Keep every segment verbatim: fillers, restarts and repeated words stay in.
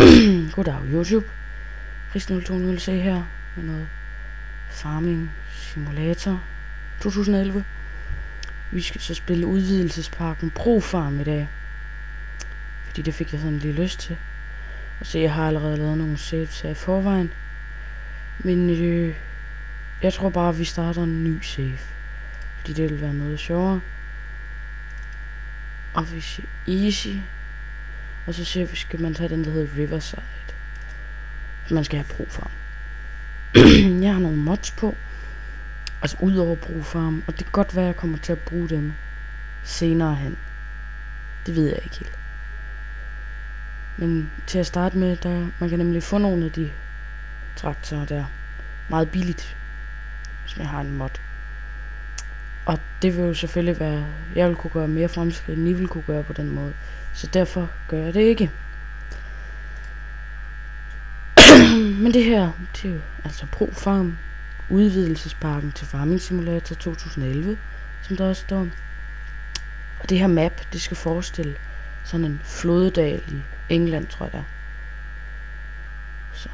Goddag YouTube. Chris nul to nul C her med noget Farming Simulator to tusind og elleve. Vi skal så spille udvidelsespakken Pro Farm i dag, fordi det fik jeg sådan lige lyst til. Og så jeg har allerede lavet nogle saves her i forvejen, men øh, jeg tror bare at vi starter en ny save, fordi det vil være noget sjovere. Og vi siger easy, og så siger vi, skal man tage den der hedder Riverside. Man skal have Pro Farm. Jeg har nogle mods på, altså ud over Pro Farm, og det kan godt være at jeg kommer til at bruge dem senere hen. Det ved jeg ikke helt. Men til at starte med, der man kan nemlig få nogle af de traktorer der meget billigt, hvis man har en mod. Og det vil jo selvfølgelig være, jeg vil kunne gøre mere fremskridt, end I vil kunne gøre på den måde. Så derfor gør jeg det ikke. Men det her, det er jo altså Pro Farm, udvidelsespakken til Farming Simulator to tusind og elleve, som der også står. Og det her map, det skal forestille sådan en floddal i England, tror jeg det er. Så.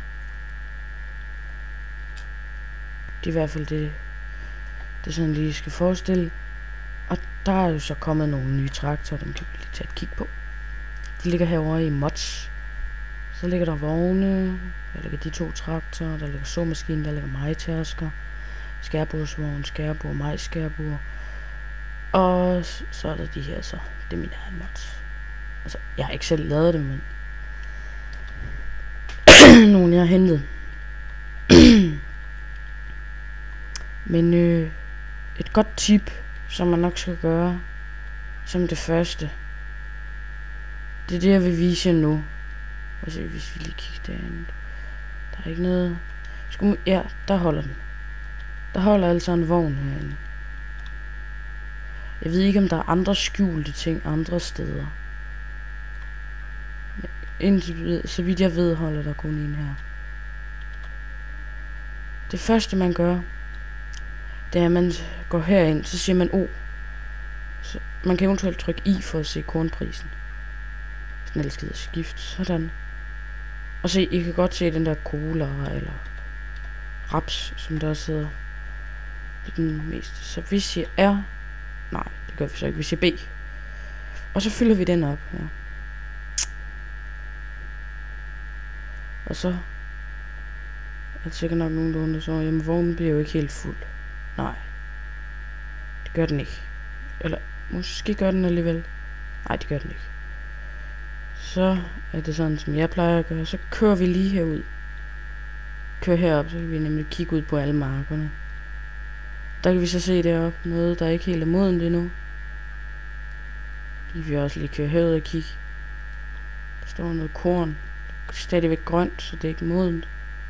Det er i hvert fald det, det sådan lige skal forestille. Og der er jo så kommet nogle nye traktorer, dem kan vi lige tage et kig på. De ligger herovre i mods. Så ligger der vogne, der ligger de to traktorer, der ligger såmaskinen, der ligger majtærsker, skærbordsvogn, skærbord, majskærbord. Og så er der de her så, det er min egen mods. Altså, jeg har ikke selv lavet det, men nogen jeg har hentet. Men øh, et godt tip, som man nok skal gøre, som det første, det er det jeg vil vise jer nu. Og så hvis vi lige kigger derinde, der er ikke noget. Skulle, ja, der holder den. Der holder altså en vogn herinde. Jeg ved ikke om der er andre skjulte ting andre steder. Indtil, så vidt jeg ved, holder der kun en her. Det første man gør, det er at man går herind, så siger man O. Så man kan eventuelt trykke I for at se kornprisen. Hvis den ellers gider skift, sådan. Og se, I kan godt se den der cola eller raps, som der sidder den meste. Så vi siger R. Nej, det gør vi så ikke. Vi siger B. Og så fylder vi den op her. Og så er det sikkert nok nogen, der så, jamen vognen bliver jo ikke helt fuld. Nej. Det gør den ikke. Eller måske gør den alligevel. Nej, det gør den ikke. Så er det sådan, som jeg plejer at gøre. Så kører vi lige herud. Kører herop, så kan vi nemlig kigge ud på alle markerne. Der kan vi så se deroppe noget, der ikke helt er modent endnu. Vi vil også lige køre herud og kigge. Der står noget korn. Det er stadigvæk grønt, så det er ikke modent.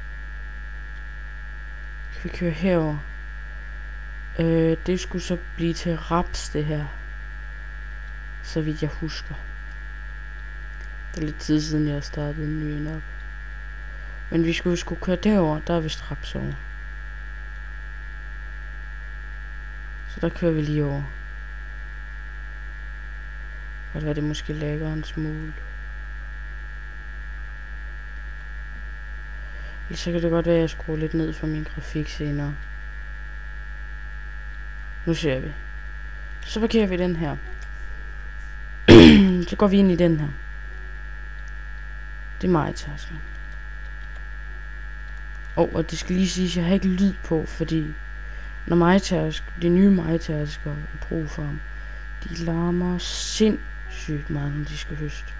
Så kan vi køre herover. Øh, det skulle så blive til raps, det her. Så vidt jeg husker. Det er lidt tid siden, jeg startede en ny op. Men vi skulle skulle køre derover, der er vist raps over. Så der kører vi lige over. Og hvad det måske lægger en smule. Eller så kan det godt være, at jeg skruer lidt ned for min grafik senere. Nu ser vi. Så parkerer vi den her. Så går vi ind i den her. Det er majtasker. Oh, og det skal lige siges, at jeg har ikke lyd på, fordi når majtasker, de nye majtasker i Pro Farm, de larmer sindssygt meget, når de skal høste.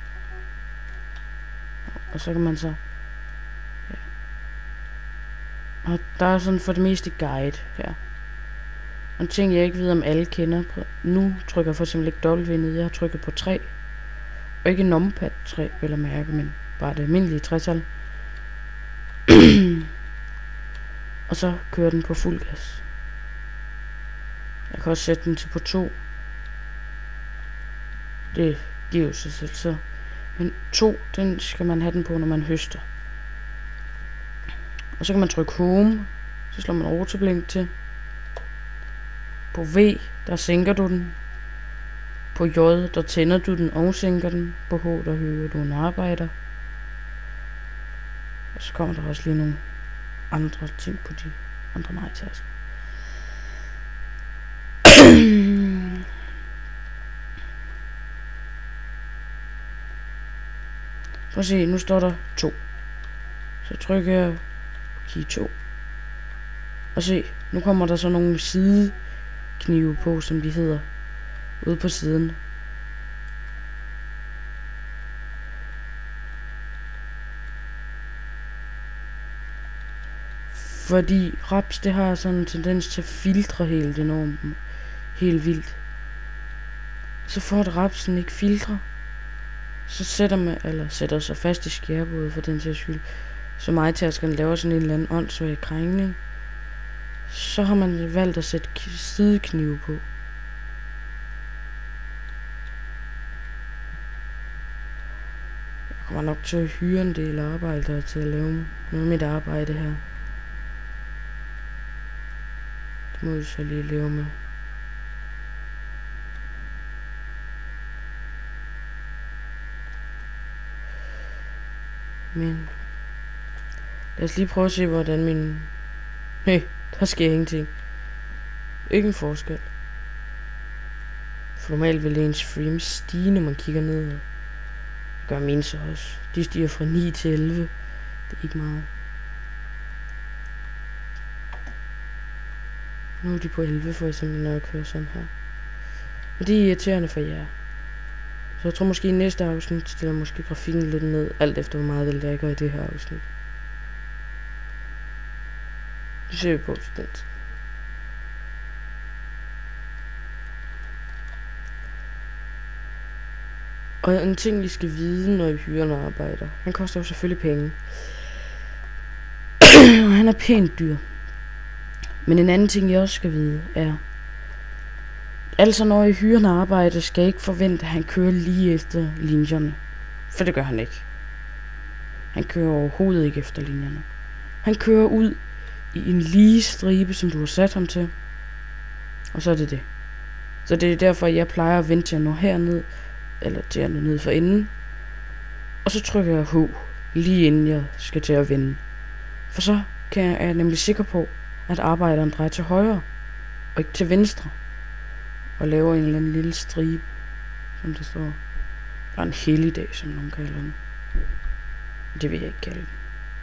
Og så kan man så, ja. Og der er sådan for det meste guide her. Og en ting jeg ikke ved om alle kender. Nu trykker jeg for eksempel ikke W ned, jeg har trykket på tre. Og ikke numpad tre, vil jeg mærke, men bare det almindelige tretal. Og så kører den på fuld gas. Jeg kan også sætte den til på to. Det giver jo sig selv så. Men to, den skal man have den på, når man høster. Og så kan man trykke home. Så slår man autoblink til. På V, der sænker du den. På J, der tænder du den og sænker den. På H, der hører du en arbejder. Og så kommer der også lige nogle andre ting på de andre majtasker. Prøv at se, nu står der to. Så trykker jeg på key to. Og se, nu kommer der så nogle sideknive på, som de hedder, ude på siden. Fordi raps, det har sådan en tendens til at filtre helt enormt, helt vildt. Så får det rapsen ikke filtre, så sætter man, eller sætter sig fast i skærbådet for den sags skyld. Så majtaskerne laver sådan en eller anden åndssvag krængning. Så har man valgt at sætte sideknive på. Jeg kommer nok til at hyre en del arbejdere til at lave noget af mit arbejde her. Det må vi så lige leve med. Men lad os lige prøve at se, hvordan min... Hey, der sker ingenting. Ikke en forskel. For normalt vil ens frame stige, når man kigger ned. Det gør mine så også. De stiger fra ni til elleve. Det er ikke meget. Nu er de på elleve for eksempel, når jeg kører sådan her. Og det er irriterende for jer. Så jeg tror måske i næste afsnit stiller måske grafikken lidt ned, alt efter hvor meget det lægger i det her afsnit. Det ser vi på bestemt. Og en ting I skal vide, når I hyrer en arbejder. Han koster jo selvfølgelig penge. Og han er pænt dyr. Men en anden ting I også skal vide er, altså når I hyrer en arbejder, skal I ikke forvente, at han kører lige efter linjerne. For det gør han ikke. Han kører overhovedet ikke efter linjerne. Han kører ud i en lige stribe, som du har sat ham til. Og så er det det. Så det er derfor, jeg plejer at vente til at nå herned, eller til at nå ned for enden. Og så trykker jeg H, lige inden jeg skal til at vende. For så kan jeg, er jeg nemlig sikker på, at arbejderen drejer til højre, og ikke til venstre. Og laver en eller anden lille stribe, som der står. Eller en helligdag, som nogen kalder den. Det vil jeg ikke kalde den.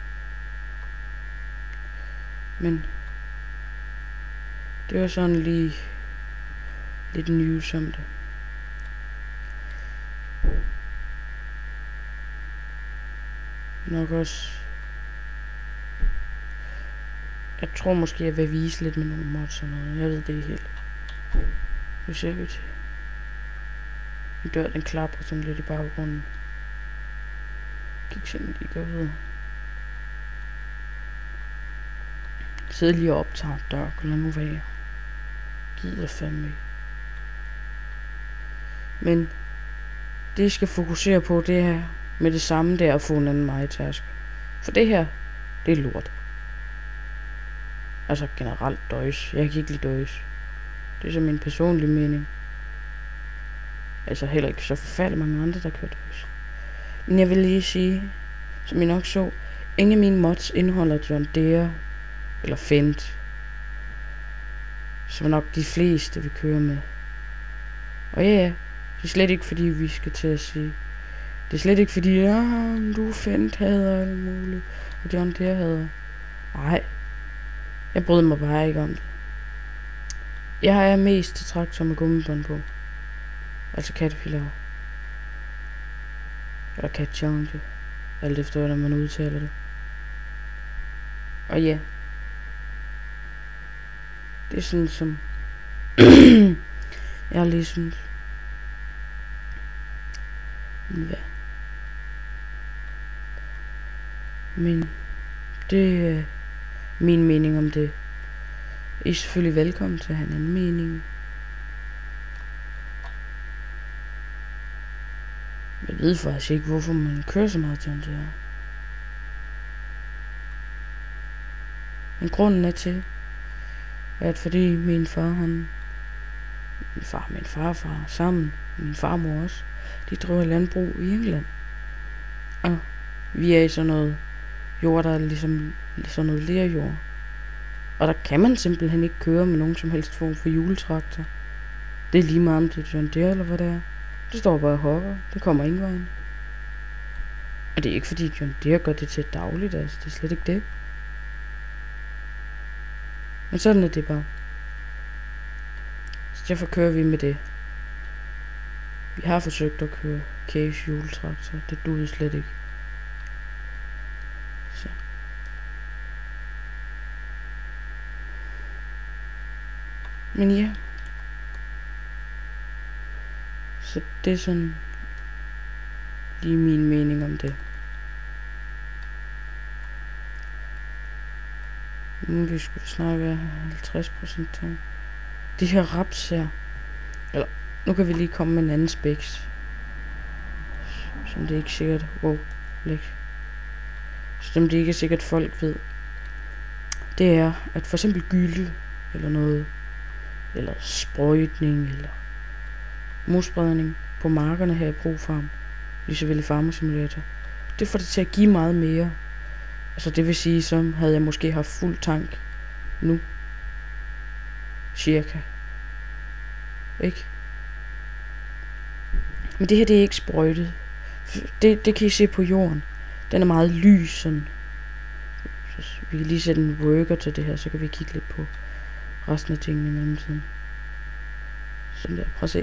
Men det var sådan lige lidt news om det. Nok også. Jeg tror måske jeg vil vise lidt med nogle mods og noget. Jeg ved det ikke helt. Nu ser vi til. En dør, den klapper sådan lidt i baggrunden. Kig sådan lige går ud. Sidder lige og optager dør, og lad nu være. Gider fandme. Men det I skal fokusere på, det her med det samme, det er at få en anden majtaske. For det her, det er lort. Altså generelt døjs. Jeg kan ikke lide døjs. Det er så min personlige mening. Altså heller ikke så forfærdeligt mange andre, der kører døjs. Men jeg vil lige sige, som I nok så, ingen af mine mods indeholder John Deere eller Fendt, som nok de fleste vil køre med. Og ja, ja, det er slet ikke fordi vi skal til at sige, det er slet ikke fordi, ja, du Fendt hader alt muligt, og John Deere hader. Nej, jeg bryder mig bare ikke om det. Jeg er mest til traktor med gummibånd på. Altså Caterpillar. Eller Catchange. Alt efter hvordan man udtaler det. Og ja. Det er sådan som jeg lige synes. Hvad? Men det er min mening om det. I er selvfølgelig velkommen til at have en anden mening. Jeg ved faktisk ikke, hvorfor man kører så meget John Deere. Men grunden er til, at fordi min far, han, min far, min farfar sammen, min farmor også, de driver landbrug i England. Og vi er i sådan noget jord, der er ligesom sådan noget lerjord. Og der kan man simpelthen ikke køre med nogen som helst form for hjuletraktor. Det er lige meget om det er John Deere eller hvad det er. Det står bare og hopper. Det kommer ingen vejen. Og det er ikke fordi John Deere gør det til dagligt, altså. Det er slet ikke det. Men sådan er det bare. Så derfor kører vi med det. Vi har forsøgt at køre Case hjuletraktor. Det duede slet ikke. Så. Men ja. Så det er sådan lige min mening om det. Nu vi skulle snart være halvtreds procent her. De her raps her. Eller, nu kan vi lige komme med en anden speks. Som det ikke sikkert... Wow, læg. Som det ikke er sikkert folk ved. Det er, at for eksempel gylde, eller noget, eller sprøjtning, eller mosspredning på markerne her i ProFarm, lige så vel i Farming Simulator, det får det til at give meget mere. Altså det vil sige, så havde jeg måske haft fuld tank nu. Cirka. Ikke? Men det her, det er ikke sprøjtet. Det, det kan I se på jorden. Den er meget lys sådan. Så vi kan lige sætte en worker til det her, så kan vi kigge lidt på resten af tingene i mellemtiden. Sådan der. Prøv at se.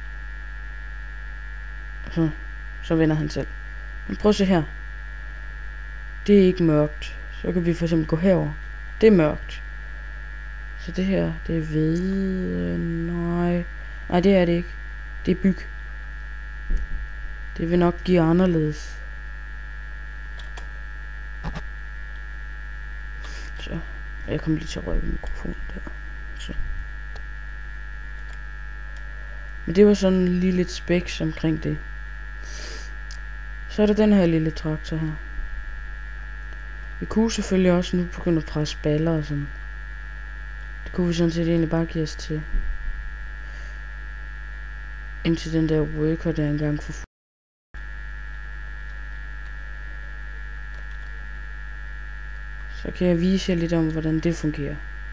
Så, så vender han selv. Men prøv at se her. Det er ikke mørkt. Så kan vi for eksempel gå herover. Det er mørkt. Så det her, det er ved... Nej. Nej, det er det ikke. Det er byg. Det vil nok give anderledes. Så. Jeg kommer lige til at røre ved mikrofonen der. Så. Men det var sådan lige lidt speks omkring det. Så er der den her lille traktor her. Vi kunne selvfølgelig også nu begynde at presse baller og sådan. Det kunne vi sådan set egentlig bare give os til. Indtil den der worker der engang for så kan jeg vise jer lidt om, hvordan det fungerer.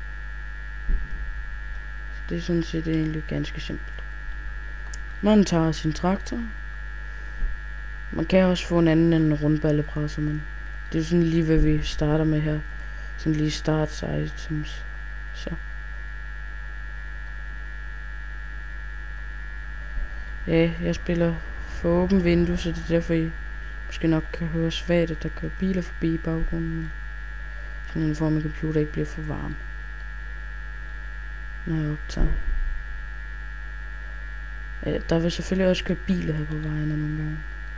Så det er sådan set egentlig ganske simpelt. Man tager sin traktor. Man kan også få en anden end en rundballepresser, men det er sådan lige, hvad vi starter med her. Sådan lige start items. Så. Ja, jeg spiller for åben vindue, så det er derfor I måske nok kan høre svagt, at der kører biler forbi i baggrunden. Sådan en form af computer ikke bliver for varm, når jeg optager. Ja, der vil selvfølgelig også køre biler her på vejene nogle gange.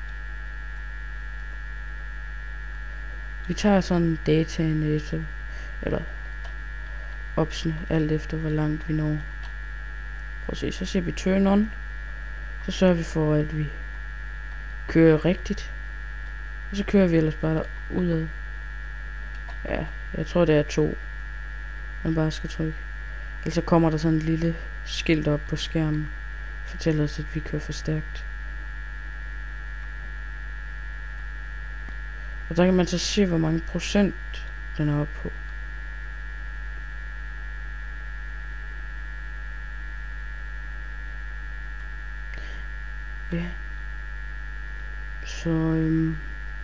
Vi tager sådan dataen efter, eller opsne, alt efter hvor langt vi når. Prøv at se, så siger vi turn on. Så sørger vi for, at vi kører rigtigt. Og så kører vi ellers bare udad. Ja, jeg tror det er to. Man bare skal trykke. Ellers så kommer der sådan en lille skilt op på skærmen. Fortæller os, at vi kører for stærkt. Og der kan man så se, hvor mange procent den er oppe på. Ja. Så øhm.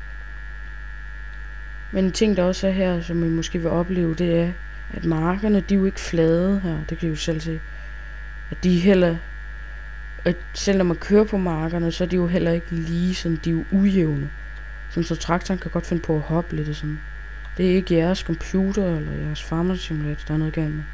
Men en ting der også er her, som I måske vil opleve, det er, at markerne, de er jo ikke flade her. Det kan I jo selv se. At de heller, at selv når man kører på markerne, så er de jo heller ikke lige sådan, de er jo ujævne. Sådan, så traktoren kan godt finde på at hoppe lidt og sådan. Det er ikke jeres computer eller jeres Farming Simulator, der er noget galt med.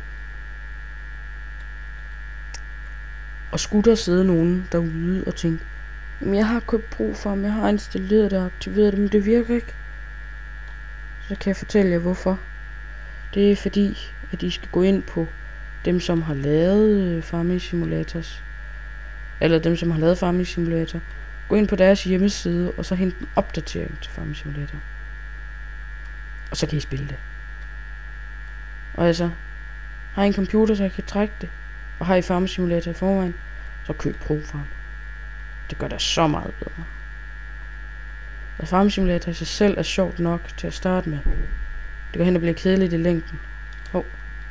Og skulle der sidde nogen derude og tænke, jamen jeg har købt ProFarm, jeg har installeret det og aktiveret det, men det virker ikke. Så kan jeg fortælle jer hvorfor. Det er fordi, at I skal gå ind på dem, som har lavet Farming Simulators. Eller dem, som har lavet Farming Simulator. Gå ind på deres hjemmeside, og så hente en opdatering til Farming Simulator. Og så kan I spille det. Og altså, har I en computer, så I kan trække det, og har I Farming Simulator i forvejen, så køb ProFarm. Det gør det så meget bedre. Og Farming Simulator i sig selv er sjovt nok til at starte med. Det går hen og bliver kedeligt i længden. Hov.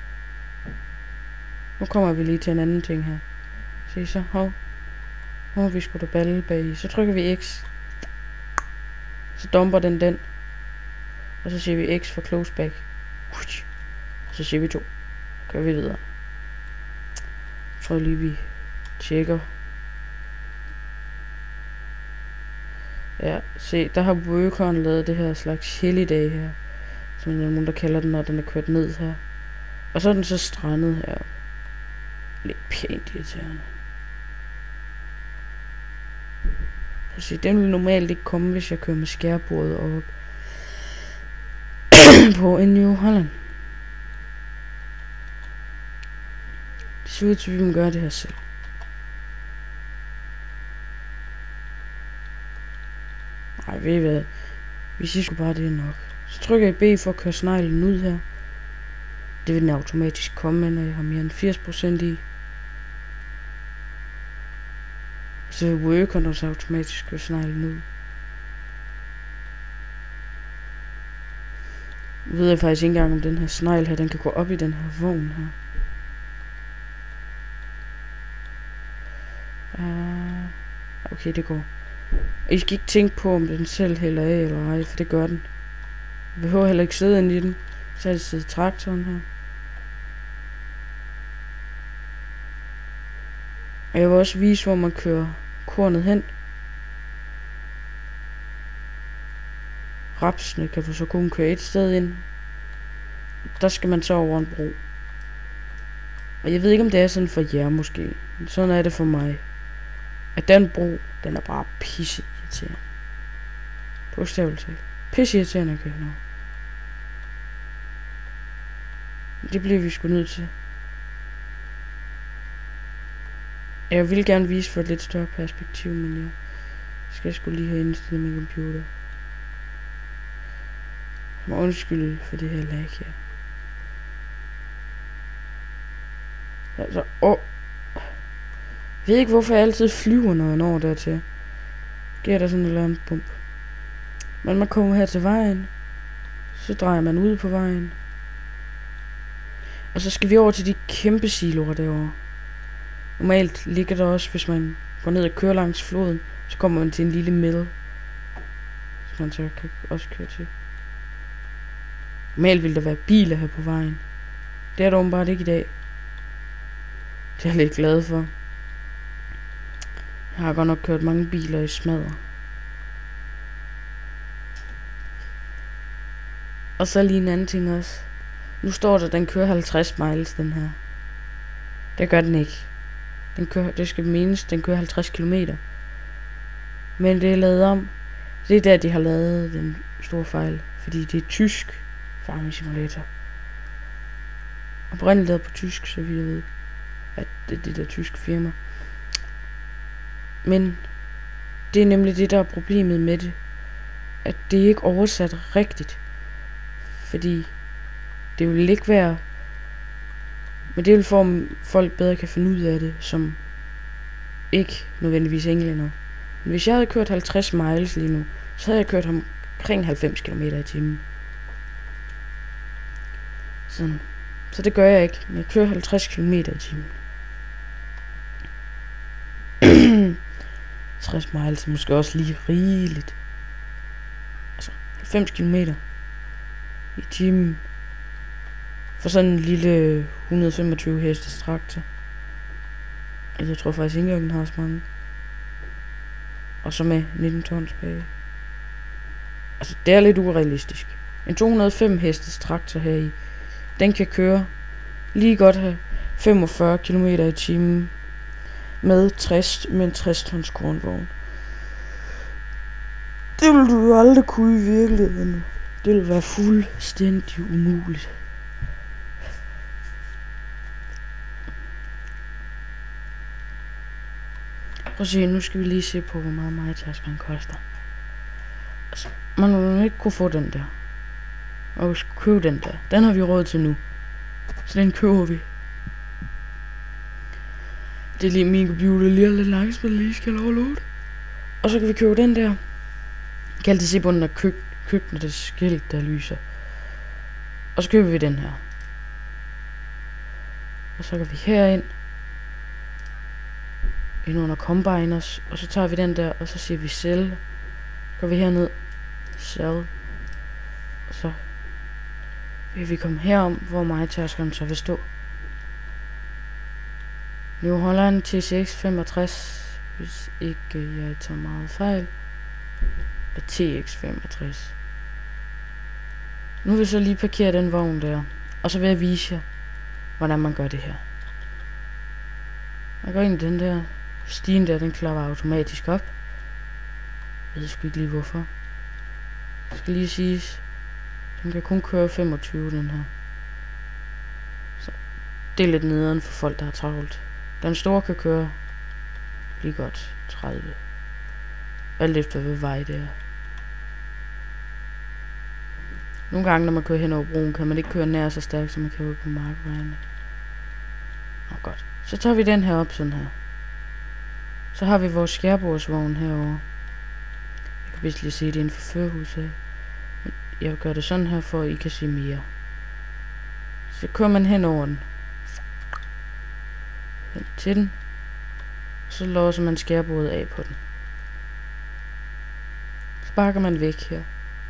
Nu kommer vi lige til en anden ting her. Se så, hov. Nu har vi sgu da balle bag i. Så trykker vi X. Så dumper den den. Og så siger vi X for close back. Og så siger vi to. Kører vi videre. Jeg tror lige vi tjekker. Ja, se, der har workeren lavet det her slags helligdag her. Som der er nogen, der kalder den, når den er kørt ned her. Og så er den så strandet her. Lidt pænt irriterende. Prøv at se, den vil normalt ikke komme, hvis jeg kører med skærbordet op på en New Holland. Det ser ud til, at vi må gøre det her selv. Nej, ved I hvad? Vi siger sgu bare, det er nok. Så trykker jeg B for at køre sneglen ud her. Det vil den automatisk komme, når jeg har mere end firs procent i. Så vil workeren også automatisk køre sneglen ud. Nu ved jeg faktisk ikke engang, om den her snegl her, den kan gå op i den her vogn her. Uh, okay, det går. I skal ikke tænke på, om den selv hælder af eller ej, for det gør den. Jeg behøver heller ikke sidde inde i den. Så er det sidde traktoren her. Og jeg vil også vise, hvor man kører kornet hen. Rapsene kan du så kun køre et sted ind. Der skal man så over en bro. Og jeg ved ikke, om det er sådan for jer måske. Men sådan er det for mig. At den bro, den er bare pisse irriterende. Bogstaveligt talt. Pisse irriterende, kan jeg nå. Det bliver vi sgu nødt til. Jeg vil gerne vise for et lidt større perspektiv, men jeg skal sgu lige have indstillet min computer. Jeg må undskylde for det her lag her. Altså, åh. Jeg ved ikke, hvorfor jeg altid flyver, når jeg når dertil. Giver der sådan et eller andet bump. Men man kommer her til vejen. Så drejer man ud på vejen. Og så skal vi over til de kæmpe siloer derovre. Normalt ligger der også, hvis man går ned og kører langs floden, så kommer man til en lille middel. Så man så kan også køre til. Normalt vil der være biler her på vejen. Det er der åbenbart ikke i dag. Det er jeg lidt glad for. Jeg har godt nok kørt mange biler i smadre. Og så lige en anden ting også. Nu står der, at den kører halvtreds miles, den her. Det gør den ikke. Den kører, det skal menes, den kører halvtreds kilometer. Men det er lavet om. Det er der, de har lavet den store fejl. Fordi det er tysk Farming Simulator. Oprindeligt lavet på tysk, så vi ved, at det er det der tyske firma. Men det er nemlig det, der er problemet med det. At det ikke er oversat rigtigt. Fordi det vil ikke være... Men det vil få, om folk bedre kan finde ud af det, som ikke nødvendigvis englænder. Men hvis jeg havde kørt halvtreds miles lige nu, så havde jeg kørt omkring halvfems kilometer i timen. Sådan. Så det gør jeg ikke. Men jeg kører halvtreds kilometer i timen. tres miles er måske også lige rigeligt. Altså halvfems kilometer i timen. For sådan en lille et hundrede og femogtyve hestes traktor. Jeg tror faktisk ikke, at den har så mange. Og så med nitten tons bag. Altså det er lidt urealistisk. En to hundrede og fem hestes traktor her i, den kan køre lige godt her femogfyrre kilometer i timen med tres med en tres tons kornvogn. Det vil du jo aldrig kunne i virkeligheden. Det vil være fuldstændig umuligt. Prøv at se, nu skal vi lige se på, hvor meget majtasken koster. Altså, man vil ikke kunne få den der. Og vi skal købe den der. Den har vi råd til nu. Så den køber vi. Det er lige min computer lige lidt langsomt, lige skal overloade. Og så kan vi købe den der. kan altid se bunden af køk køkkenet, det skilt, der lyser. Og så køber vi den her. Og så går vi herind. Ind under combiners. Og så tager vi den der, og så siger vi sell. Så går vi herned. Sell. Og så vil vi komme herom, hvor mig-taskeren så vil stå. New Holland T C X femogtres. Hvis ikke jeg tager meget fejl. Eller T X femogtres. Nu vil jeg så lige parkere den vogn der. Og så vil jeg vise jer, hvordan man gør det her. Jeg går ind i den der. Stigen der, den klapper automatisk op. Jeg ved sgu ikke lige hvorfor. Det skal lige siges. Den kan kun køre femogtyve, den her. Så det er lidt nederen for folk, der har travlt. Den store kan køre lige godt tredive. Alt efter hvad vej det er. Nogle gange, når man kører hen over broen, kan man ikke køre nær så stærkt, som man kan ud på markvejene. Nå godt. Så tager vi den her op sådan her. Så har vi vores skærbordsvogn herovre. Jeg kan vist lige se det inden for førerhuset. Men jeg gør det sådan her, for at I kan se mere. Så kører man hen over den. Hen til den. Så låser man skærbordet af på den. Så bakker man væk her.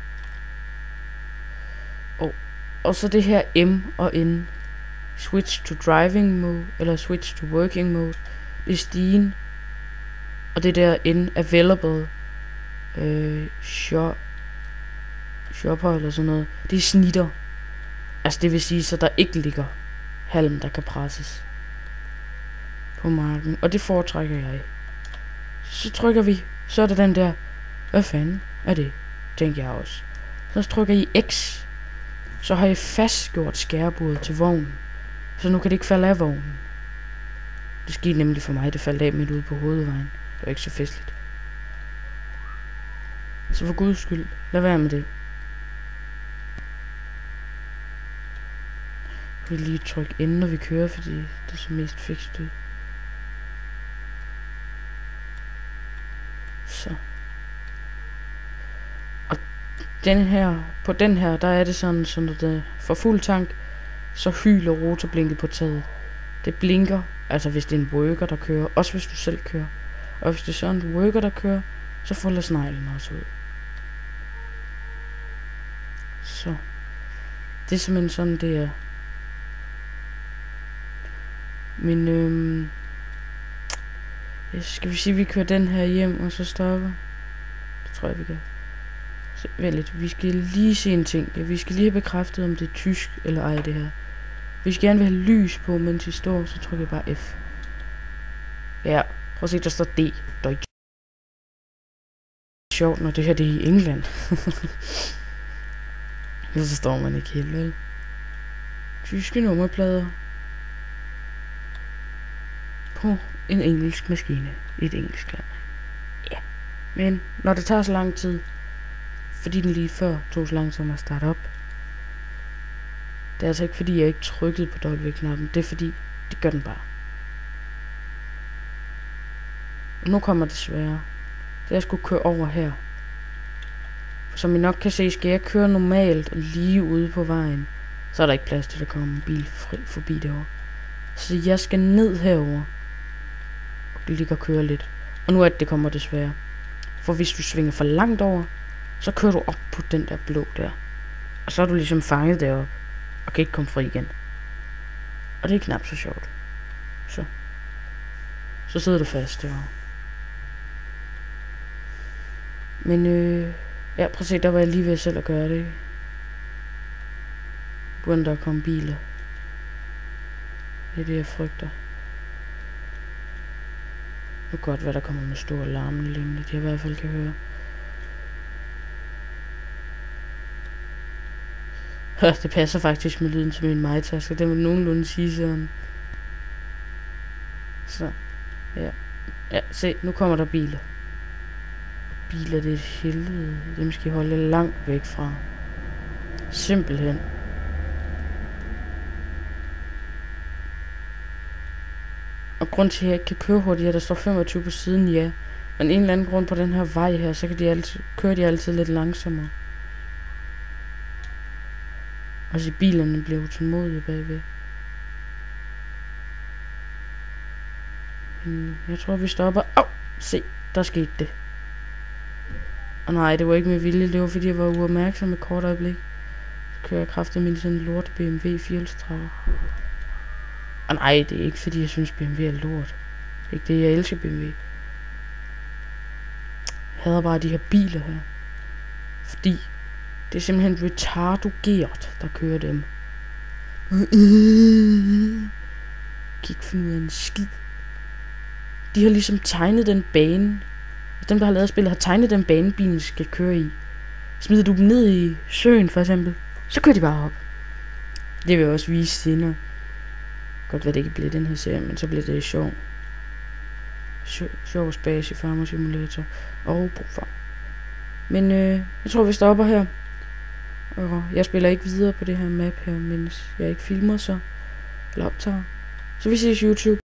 Og, og så det her M og N. Switch to driving mode, eller switch to working mode. Det er stigen. Og det der N available. Øh, shop, shopper eller sådan noget. Det er snitter. Altså det vil sige, så der ikke ligger halm, der kan presses på marken. Og det foretrækker jeg. Så trykker vi. Så er der den der. Hvad fanden er det? Tænker jeg også. Så trykker I X. Så har I fastgjort skærbordet til vognen. Så nu kan det ikke falde af vognen. Det skete nemlig for mig. Det faldt af midt ude på hovedvejen. Det var ikke så festligt. Så for guds skyld, lad være med det. Vi lige trykke ind, når vi kører, fordi det så mest fikst ud. Så. Og den her, på den her, der er det sådan, så når det får fuld tank, så hyler rotorblinket på taget. Det blinker, altså hvis det er en worker, der kører, også hvis du selv kører. Og hvis det er sådan en worker, der kører, så folder sneglen også ud. Så. Det er simpelthen sådan, det er. Men øhm, skal vi sige, at vi kører den her hjem, og så stopper? Det tror jeg, vi gør. Så, vent lidt, vi skal lige se en ting. Ja, vi skal lige have bekræftet, om det er tysk eller ej, det her. Hvis vi gerne vil have lys på, mens vi står, så trykker jeg bare F. Ja, prøv at se, der står D. Deutsch. Sjovt, når det her det er i England. Så forstår man ikke helt, vel? Tyske nummerplader. På en engelsk maskine i et engelsk land. Ja. Men når det tager så lang tid, fordi den lige før tog så langsomt at starte op. Det er altså ikke fordi jeg ikke trykkede på W-knappen. Det er fordi, det gør den bare. Og nu kommer det svære. Det jeg skulle køre over her. For som I nok kan se, skal jeg køre normalt og lige ude på vejen. Så er der ikke plads til at komme en bil forbi derovre. Så jeg skal ned herover og lige og køre lidt. Og nu er det, det kommer desværre. For hvis du svinger for langt over, så kører du op på den der blå der. Og så er du ligesom fanget deroppe og kan ikke komme fri igen. Og det er knap så sjovt. Så. Så sidder du fast derovre. Men øh, ja, prøv at se, der var jeg lige ved selv at gøre det, ikke? Burde der komme biler. Det er det, jeg frygter. Det er godt, hvad der kommer med store larm lige om lidt, jeg i hvert fald kan høre. Det passer faktisk med lyden til min mig-tasker. Det må nogenlunde sige sådan. Så. Ja. Ja, se, nu kommer der biler. Biler, det er et helvede. Dem skal I holde langt væk fra. Simpelthen. Og grund til, at jeg ikke kan køre hurtigere, der står femogtyve på siden, ja. Men en eller anden grund på den her vej her, så kan de altid, kører de altid lidt langsommere. Og så bilerne bliver utålmodige bagved. Men jeg tror vi stopper. Au! Se, der skete det. Og nej, det var ikke med vilje, det var fordi jeg var uopmærksom et kort øjeblik. Så kører jeg kraftigt med sådan en lort B M W firehjulstrækker. Og nej, det er ikke fordi jeg synes B M W er lort. Det er ikke det, jeg elsker B M W. Jeg hader bare de her biler her. Fordi det er simpelthen retardogeret, der kører dem. Kig finde ud af en skid. De har ligesom tegnet den bane. Dem, der har lavet spillet, har tegnet den bane, bilen skal køre i. Smider du dem ned i søen, for eksempel, så kører de bare op. Det vil jeg også vise senere. Godt, hvad det ikke bliver den her serie, men så bliver det sjov. Sjov, sjov spas i Farmer Simulator. Og brugfarm. Men øh, jeg tror, vi stopper her. Og jeg spiller ikke videre på det her map her, mens jeg ikke filmer så. Eller optager. Så vi ses YouTube.